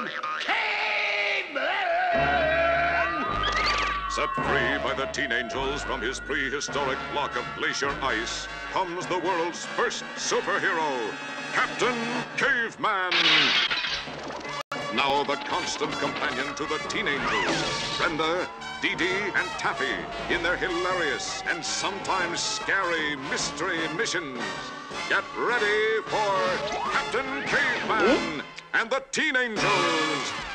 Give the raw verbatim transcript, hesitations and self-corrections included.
Caveman! Set free by the Teen Angels from his prehistoric block of glacier ice, comes the world's first superhero, Captain Caveman. Now the constant companion to the Teen Angels, Brenda, Dee Dee, and Taffy, in their hilarious and sometimes scary mystery missions. Get ready for Captain Caveman and the Teen Angels.